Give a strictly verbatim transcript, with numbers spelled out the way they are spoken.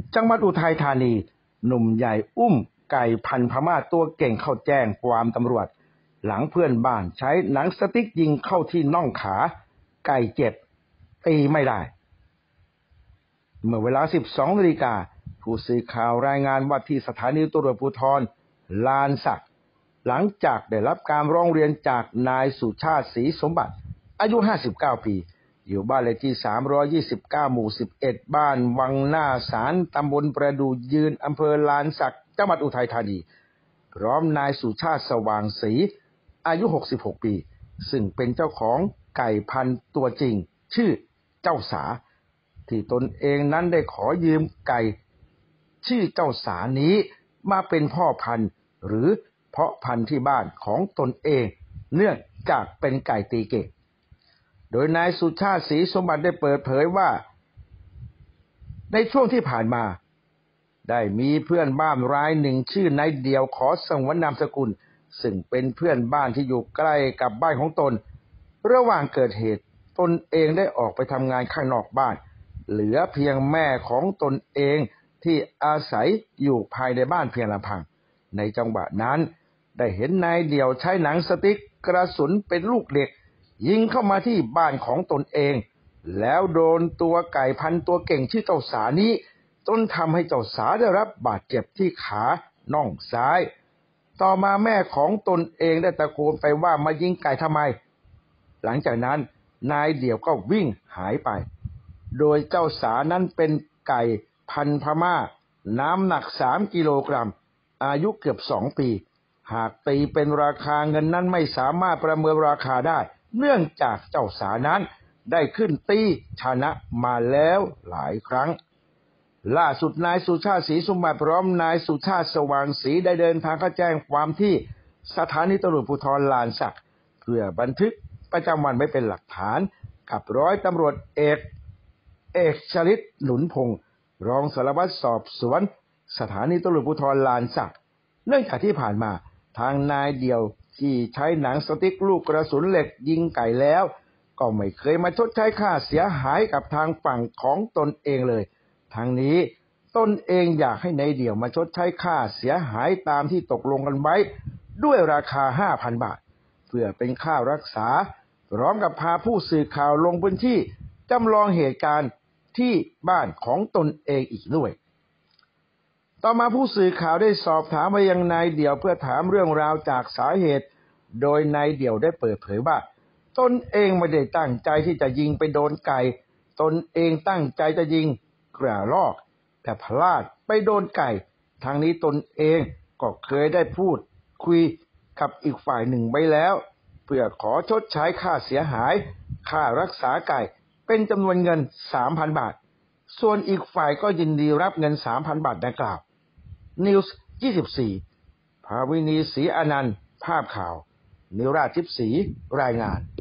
จังหวัดอุทัยธานีหนุ่มใหญ่อุ้มไก่พันธุ์พม่าตัวเก่งเข้าแจ้งความตำรวจหลังเพื่อนบ้านใช้หนังสติ๊กยิงเข้าที่น่องขาไก่เจ็บตีไม่ได้เมื่อเวลา สิบสองนาฬิกาผู้สื่อข่าวรายงานว่าที่สถานีตำรวจภูธรลานสักหลังจากได้รับการร้องเรียนจากนายสุชาติศรีสมบัติอายุห้าสิบเก้าปีอยู่บ้านเลขที่สามร้อยยี่สิบเก้าหมู่สิบเอ็ดบ้านวังหน้าศาลตำบลประดู่ยืนอำเภอลานสักจังหวัดอุทัยธานีพร้อมนายสุชาติสว่างศรีอายุหกสิบหกปีซึ่งเป็นเจ้าของไก่พันธุ์ตัวจริงชื่อเจ้าสาที่ตนเองนั้นได้ขอยืมไก่ชื่อเจ้าสานี้มาเป็นพ่อพันธุ์หรือเพาะพันธุ์ที่บ้านของตนเองเนื่องจากเป็นไก่ตีเก่งโดยนายสุชาติศรีสมบัติได้เปิดเผยว่าในช่วงที่ผ่านมาได้มีเพื่อนบ้านรายหนึ่งชื่อนายเดียวขอสงวนนามสกุลซึ่งเป็นเพื่อนบ้านที่อยู่ใกล้กับบ้านของตนระหว่างเกิดเหตุตนเองได้ออกไปทำงานข้างนอกบ้านเหลือเพียงแม่ของตนเองที่อาศัยอยู่ภายในบ้านเพียงลำพังในจังหวะนั้นได้เห็นนายเดี่ยวใช้หนังสติ๊กกระสุนเป็นลูกเหล็กยิงเข้ามาที่บ้านของตนเองแล้วโดนตัวไก่พันตัวเก่งชื่อเจ้าสานี้จนทำให้เจ้าสาได้รับบาดเจ็บที่ขาน่องซ้ายต่อมาแม่ของตนเองได้ตะโกนไปว่ามายิงไก่ทำไมหลังจากนั้นนายเดี่ยวก็วิ่งหายไปโดยเจ้าสานั้นเป็นไก่พันธุ์พม่าน้ำหนักสามกิโลกรัมอายุเกือบสองปีหากตีเป็นราคาเงินนั้นไม่สามารถประเมินราคาได้เนื่องจากเจ้าสานั้นได้ขึ้นตีชนะมาแล้วหลายครั้งล่าสุดนายสุชาติศรีสมบัติพร้อมนายสุชาติสว่างศรีได้เดินทางเข้าแจ้งความที่สถานีตำรวจภูธรลานสักเพื่อบันทึกประจำวันไว้เป็นหลักฐานกับร้อยตำรวจเอกเอกชลิตหนุนพงศ์รองสารวัตรสอบสวนสถานีตำรวจภูธรลานสักเนื่องจากที่ผ่านมาทางนายเดียวที่ใช้หนังสติ๊กลูกกระสุนเหล็กยิงไก่แล้วก็ไม่เคยมาชดใช้ค่าเสียหายกับทางฝั่งของตนเองเลยทั้งนี้ตนเองอยากให้นายเดี่ยวมาชดใช้ค่าเสียหายตามที่ตกลงกันไว้ด้วยราคา ห้าพัน บาทเพื่อเป็นค่ารักษาพร้อมกับพาผู้สื่อข่าวลงพื้นที่จำลองเหตุการณ์ที่บ้านของตนเองอีกด้วยต่อมาผู้สื่อข่าวได้สอบถามไปยังนายเดี่ยวเพื่อถามเรื่องราวจากสาเหตุโดยนายเดี่ยวได้เปิดเผยว่าตนเองไม่ได้ตั้งใจที่จะยิงไปโดนไก่ตนเองตั้งใจจะยิงกระรอกแต่พลาดไปโดนไก่ทางนี้ตนเองก็เคยได้พูดคุยกับอีกฝ่ายหนึ่งไว้แล้วเพื่อขอชดใช้ค่าเสียหายค่ารักษาไก่เป็นจำนวนเงิน สามพัน บาทส่วนอีกฝ่ายก็ยินดีรับเงิน สามพัน บาทดังกล่าวนิวส์ยี่สิบสี่ภาวินีศรีอนันต์ภาพข่าวนิราชทิพย์ศรีรายงาน